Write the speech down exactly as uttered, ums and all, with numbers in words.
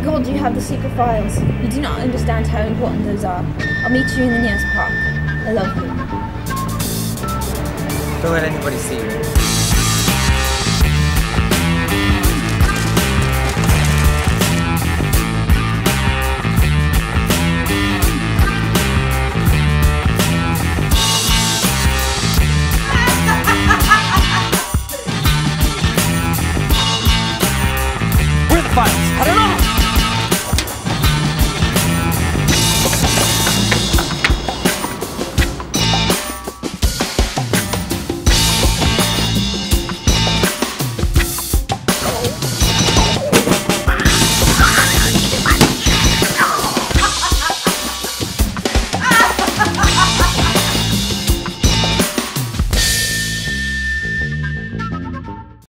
god, you have the secret files. You do not understand how important those are. I'll meet you in the nearest park. I love you. Don't let anybody see you.